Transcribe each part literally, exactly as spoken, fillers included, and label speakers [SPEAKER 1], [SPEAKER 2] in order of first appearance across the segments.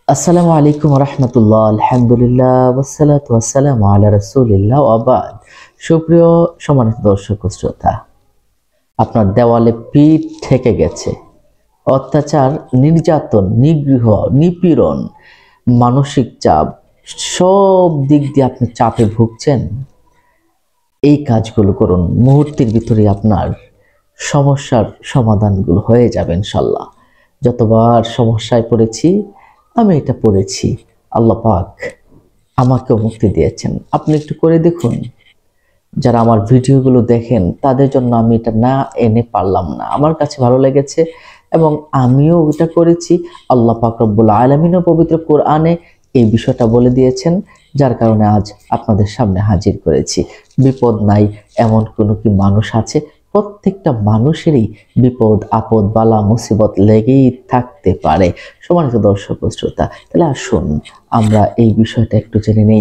[SPEAKER 1] আসসালামু আলাইকুম রহমতুল্লাহ, আলহামদুলিল্লাহ, ওয়াসসালাতু ওয়াসসালামু আলা রাসূলিল্লাহ ওয়া বাদ। সুপ্রিয় সম্মানিত দর্শক ও শ্রোতা, আপনার দেওয়ালে পিঠ ঠেকে গেছে, অত্যাচার, নির্যাতন, নিগৃহ, নিপীড়ন, মানসিক চাপ, সব দিক দিয়ে আপনি চাপে ভুগছেন। এই কাজগুলো করুন, মুহূর্তের ভিতরে আপনার সমস্যার সমাধানগুলো হয়ে যাবে ইনশাল্লাহ। যতবার সমস্যায় পড়েছি আমি এটা পড়েছি, আল্লাহ পাক আমাকেও মুক্তি দিয়েছেন। আপনি একটু করে দেখুন। যারা আমার ভিডিওগুলো দেখেন তাদের জন্য আমি এটা না এনে পারলাম না, আমার কাছে ভালো লেগেছে এবং আমিও এটা করেছি। আল্লাহ পাক রব্বুল আলামিনও পবিত্র কোরআনে এই বিষয়টা বলে দিয়েছেন, যার কারণে আজ আপনাদের সামনে হাজির করেছি। বিপদ নাই এমন কোনো কি মানুষ আছে? প্রত্যেকটা মানুষেরই বিপদ আপদ বালা মুসিবত লেগেই থাকতে পারে। সম্মানিত দর্শক ও শ্রোতা, তাহলে আসুন আমরা এই বিষয়টা একটু জেনে নেই।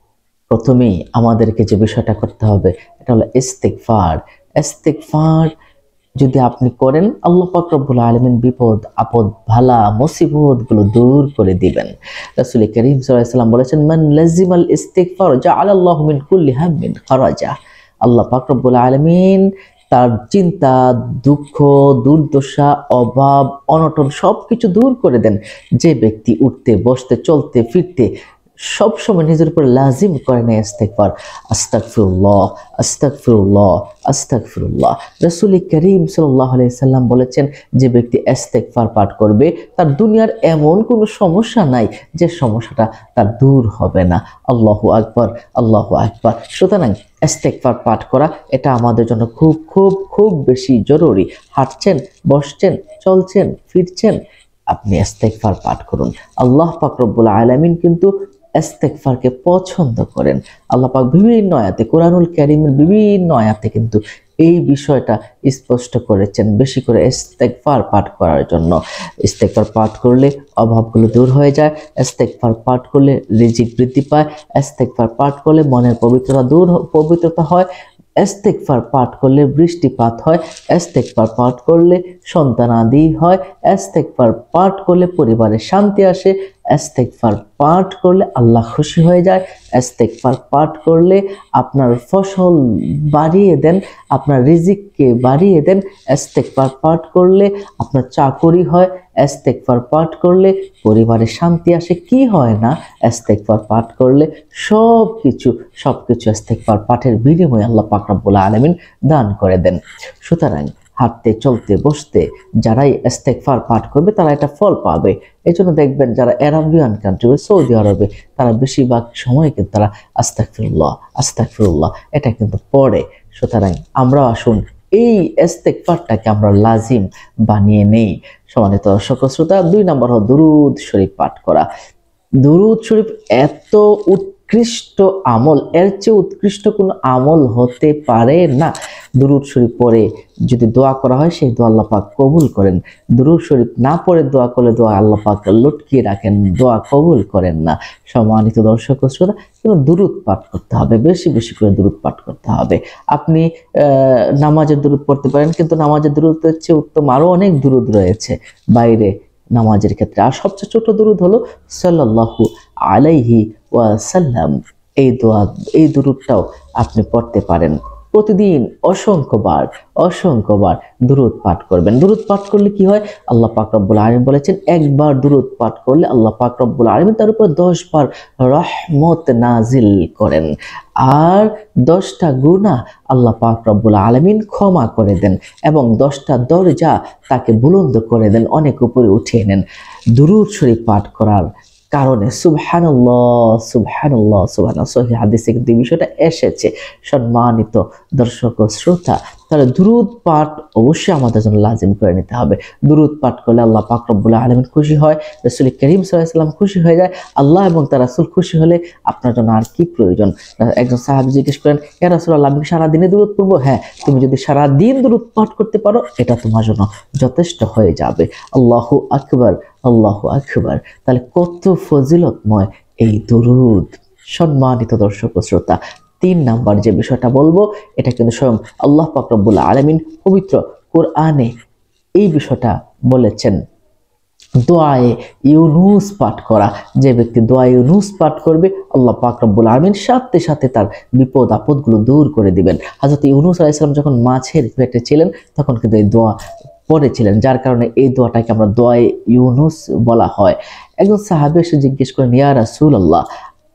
[SPEAKER 1] প্রথমেই আমাদেরকে যে বিষয়টা করতে হবে এটা হলো ইস্তিগফার। ইস্তিগফার যদি আপনি করেন, আল্লাহ পাক রব্বুল আলামিন বিপদ আপদ ভালা মুসিবত গুলো দূর করে দিবেন। রাসূল করিম সাল্লাল্লাহু আলাইহি ওয়াসাল্লাম বলেছেন, মান লাজিমাল ইস্তিগফার জাআলাল্লাহু মিন কুল্লি হাম্মিন খারাজা। আল্লাহ পাক রব্বুল আলামিন তার চিন্তা, দুঃখ, দুর্দশা, অভাব, অনটন সবকিছু দূর করে দেন যে ব্যক্তি উঠতে বসতে চলতে ফিরতে সব সময় নিজের উপর লাজিম করে নেয় ইস্তিগফার। আস্তাগফিরুল্লাহ, আস্তাগফিরুল্লাহ, আস্তাগফিরুল্লাহ। রাসূল করিম সাল্লাল্লাহু আলাইহি সাল্লাম বলেছেন, যে ব্যক্তি ইস্তিগফার পাঠ করবে তার দুনিয়ার এমন কোনো সমস্যা নাই যে সমস্যাটা তার দূর হবে না। আল্লাহু আকবার, আল্লাহু আকবার। সুতরাং ইস্তিগফার পাঠ করা এটা আমাদের জন্য খুব খুব খুব বেশি জরুরি। হাঁটছেন, বসছেন, চলছেন, ফিরছেন, আপনি ইস্তিগফার পাঠ করুন। আল্লাহ পাক রব্বুল আলামিন কিন্তু ইস্তিগফারকে পছন্দ করেন। আল্লাহ পাক বিভিন্ন আয়াতে, কোরআনুল কারীমের বিভিন্ন আয়াতে কিন্তু এই বিষয়টা স্পষ্ট করেছেন, বেশি করে ইস্তিগফার পাঠ করার জন্য। ইস্তিগফার পাঠ করলে অভাবগুলো দূর হয়ে যায়, ইস্তিগফার পাঠ করলে রিজিক বৃদ্ধি পায়, ইস্তিগফার পাঠ করলে মনের পবিত্রতা দূর পবিত্রতা হয়, ইস্তিগফার পাঠ করলে বৃষ্টিপাত হয়, ইস্তিগফার পাঠ করলে সন্তানাদি হয়, ইস্তিগফার পাঠ করলে পরিবারে শান্তি আসে, ইস্তিগফার পাঠ করলে আল্লাহ খুশি হয়ে যায়, ইস্তিগফার পাঠ করলে আপনার ফসল বাড়িয়ে দেন, আপনার রিজিককে বাড়িয়ে দেন, ইস্তিগফার পাঠ করলে আপনার চাকরি হয়, ইস্তিগফার পাঠ করলে পরিবারে শান্তি আসে। কি হয় না ইস্তিগফার পাঠ করলে? সব কিছু সব কিছু ইস্তিগফার পাঠের বিনিময়ে আল্লাহ পাক রব্বুল আলামিন দান করে দেন। সুতরাং হাঁটতে চলতে বসতে যারাই ইস্তিগফার পাঠ করবে তারা এটা ফল পাবে। এই জন্য দেখবেন যারা আরবিয়ান কান্ট্রি, সৌদি আরবে, তারা বেশিরভাগ সময় কিন্তু তারা আস্তাগফিরুল্লাহ আস্তাগফিরুল্লাহ এটা কিন্তু পড়ে। সুতরাং আমরাও আসুন এই ইস্তিগফারটাকে আমরা লাজিম বানিয়ে নেই। সম্মানিত দর্শক শ্রোতা, দুই নম্বর হলো দুরূদ শরীফ পাঠ করা। দুরূদ শরীফ এত উৎকৃষ্ট আমল, এর চেয়ে উৎকৃষ্ট কোনো আমল হতে পারে না। দুরূদ শরীফ পড়ে যদি দোয়া করা হয়, সেই দোয়া আল্লাহ পাক কবুল করেন। দুরূদ শরীফ না পড়ে দোয়া করলে দোয়া আল্লাহ পাক লটকিয়ে রাখেন, দোয়া কবুল করেন না। সম্মানিত দর্শক শ্রোতা, কিন্তু দুরূদ পাঠ করতে হবে, বেশি বেশি করে দুরূদ পাঠ করতে হবে। আপনি নামাজের দুরূদ পড়তে পারেন, কিন্তু নামাজের দুরূদের চেয়ে উত্তম আরো অনেক দুরূদ রয়েছে বাইরে নামাজের ক্ষেত্রে। আর সবচেয়ে ছোট দুরূদ হলো সাল্লাল্লাহু আলাইহি ওয়াসাল্লাম। এই দোয়া, এই দুরূদটাও আপনি পড়তে পারেন। প্রতিদিন অসংখ্যবার অসংখ্যবার দুরূদ পাঠ করবেন। দুরূদ পাঠ করলে কি হয়? আল্লাহ পাক রব্বুল আলামিন বলেছেন, একবার দুরূদ পাঠ করলে আল্লাহ পাক রব্বুল আলামিন তার উপর দশ বার রহমত নাজিল করেন, আর দশটা গুনাহ আল্লাহ পাক রব্বুল আলামিন ক্ষমা করে দেন এবং দশটা দরজা তাকে বুলন্দ করে দেন, অনেক উপরে উঠিয়ে নেন। দুরূদ শরীফ পাঠ করার কারণে সুবহানাল্লাহ সুবহানাল্লাহ সুবহানাল্লাহ সহিহ হাদিসে কিন্তু এই বিষয়টা এসেছে। সম্মানিত দর্শক ও শ্রোতা, তাহলে দুরূদ পাঠ অবশ্যই আমাদের জন্য লাজিম করে নিতে হবে। দুরূদ পাঠ করলে আল্লাহ পাক রব্বুল আলামিন খুশি হয়, রাসূল করিম সাল্লাল্লাহু আলাইহি ওয়াসাল্লাম খুশি হয়ে যায়। আল্লাহ এবং তার রাসূল খুশি হলে আপনার জন্য আর কি প্রয়োজন? একজন সাহাবী জিজ্ঞেস করেন, ইয়া রাসূলুল্লাহ, আমি সারা দিনে দুরূদ পড়বো? হ্যাঁ, তুমি যদি সারা দিন দুরূদ পাঠ করতে পারো এটা তোমার জন্য যথেষ্ট হয়ে যাবে। আল্লাহু আকবার, আল্লাহু আকবার। তাহলে কত ফজিলতময় এই দুরূদ। সম্মানিত দর্শক ও শ্রোতা, তিন নাম্বার যে বিষয়টা বলবো এটা কিন্তু স্বয়ং আল্লাহ পাক রব্বুল আলামিন পবিত্র কোরআনে এই বিষয়টা বলেছেন। দোয়ায়ে ইউনুস পাঠ করা। যে ব্যক্তি দোয়া ইউনুস পাঠ করবে আল্লাহ পাক রব্বুল আলামিন সাথে সাথে তার বিপদ আপদগুলো দূর করে দিবেন। হযরত ইউনুস আলাইহিস সালাম যখন মাছের পেটে ছিলেন তখন কিন্তু এই দোয়া পড়েছিলেন, যার কারণে এই দোয়াটাকে আমরা দোয়ায়ে ইউনুস বলা হয়। একজন সাহাবী এসে জিজ্ঞেস করেন, ইয়া রাসূলুল্লাহ,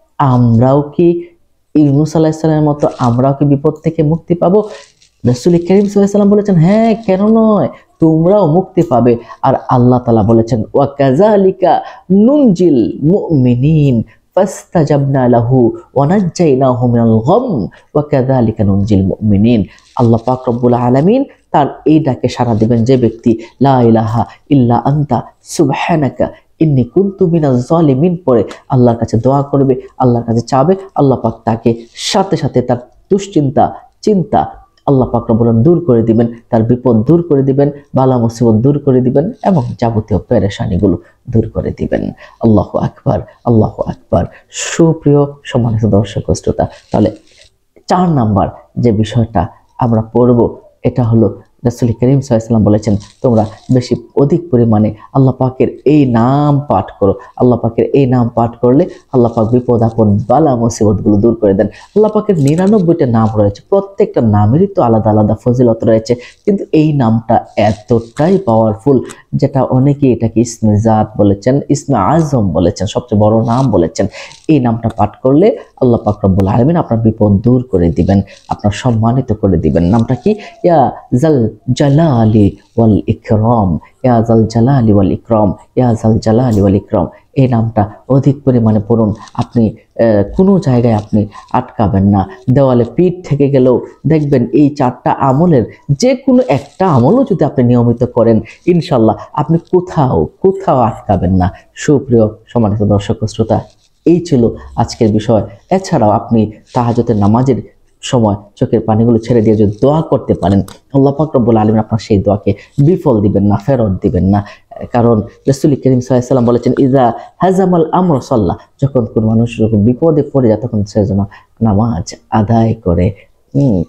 [SPEAKER 1] আমরাও কি ইউনুস আলাইহিস সালামের মতো আমরাও কি বিপদ থেকে মুক্তি পাবো? রাসূল করিম সাল্লাল্লাহু আলাইহি ওয়াসাল্লাম বলেছেন, হ্যাঁ, কেন নয়, তোমরাও মুক্তি পাবে। আর আল্লাহ তাআলা বলেছেন, ওয়া কাযালিকা নুনজিল মুমিনিন ফাস্তাজাবনা লাহু ওয়া নাজ্জাইনাহু মিনাল গাম ওয়া কাযালিকা নুনজিল মুমিনিন। আল্লাহ পাক রব্বুল আলামিন তার এই ডাকে সাড়া দিবেন যে ব্যক্তি লা ইলাহা ইল্লা আনতা সুবহানাকা ইন্নী কুনতু মিনাজ জালিমিন পড়ে আল্লাহর কাছে দোয়া করবে, আল্লাহর কাছে চাবে, আল্লাহ পাক তাকে সাথে সাথে তার দুশ্চিন্তা চিন্তা আল্লাহ পাক রব্বুল আলামিন দূর করে দিবেন, তার বিপদ দূর করে দিবেন, বালা মুসিবত দূর করে দিবেন এবং যাবতীয় পেরেশানিগুলো দূর করে দিবেন। আল্লাহু আকবার, আল্লাহু আকবার। সুপ্রিয় সম্মানিত দর্শক শ্রোতা, তাহলে চার নাম্বার যে বিষয়টা আমরা পড়ব এটা হলো রাসূল করিম সাল্লাল্লাহু আলাইহি ওয়াসাল্লাম বলেছেন, তোমরা বেশি অধিক পরিমাণে আল্লাহ পাকের এই নাম পাঠ করো। আল্লাহ পাকের এই নাম পাঠ করলে আল্লাহ পাক বিপদ আপদ বালা মুসিবতগুলো দূর করে দেন। আল্লাহ পাকের নিরানব্বইটা নাম রয়েছে, প্রত্যেকটা নামেরই তো আলাদা আলাদা ফজিলত রয়েছে, কিন্তু এই নামটা এতটাই পাওয়ারফুল যেটা অনেকেই এটাকে ইসমে জাত বলেছেন, ইসমে আজম বলেছেন, সবচেয়ে বড় নাম বলেছেন। এই নামটা পাঠ করলে আল্লাহ পাক রব্বুল আলামিন আপনার বিপদ দূর করে দিবেন, আপনার সম্মানিত করে দিবেন। নামটা কি? ইয়া জাল জালালি ওয়াল ইকরাম, ইয়া জাল জালালি ওয়াল ইকরাম, ইয়া জাল জালালি ওয়াল ইকরাম। এই নামটা অধিক পরিমাণে পড়ুন। আপনি কোনো জায়গায় আপনি আটকাবেন না, দেওয়ালে পিঠ থেকে গেলেও দেখবেন এই চারটা আমলের যে কোনো একটা আমলও যদি আপনি নিয়মিত করেন ইনশাল্লাহ আপনি কোথাও কোথাও আটকাবেন না। সুপ্রিয় সম্মানিত দর্শক শ্রোতা, এই ছিল আজকের বিষয়। এছাড়াও আপনি তাহাজ্জুদের নামাজের সময় চোখের পানিগুলো ছেড়ে দিয়ে যদি দোয়া করতে পারেন আল্লাহ পাক রব্বুল আলামিন আপনার সেই দোয়াকে বিফল দিবেন না, ফেরত দিবেন না। কারণ রাসূল করিম সাল্লাল্লাহু আলাইহি ওয়াসাল্লাম বলেছেন, ইজা হাজামাল আমর সাল্লাহ, যখন কোন মানুষ যখন বিপদে পড়ে যায় তখন সে যেন নামাজ আদায় করে। হম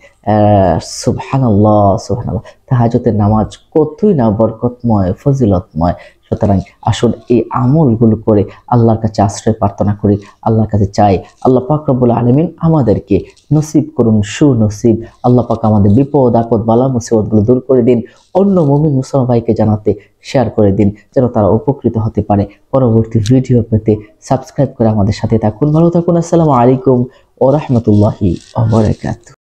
[SPEAKER 1] সুবহানাল্লাহ, সুবহানাল্লাহ। তাহাজ্জুদের নামাজ কতই না বরকতময়, ফজিলতময়। সুতরাং আসুন এই আমলগুলো করে আল্লাহর কাছে আশ্রয় প্রার্থনা করি, আল্লাহর কাছে চাই আল্লাহ পাক রব্বুল আলামিন আমাদেরকে নসিব করুন সুনসিব। আল্লাহ পাক আমাদের বিপদ আপদ বালা মুসিবতগুলো দূর করে দিন, অন্য মুমিন মুসলমান ভাইকে জানাতে শেয়ার করে দিন যেন তারা উপকৃত হতে পারে। পরবর্তী ভিডিও পেতে সাবস্ক্রাইব করে আমাদের সাথে থাকুন। ভালো থাকুন। আসসালামু আলাইকুম ওয়া রাহমাতুল্লাহি ওয়া বারাকাতুহু।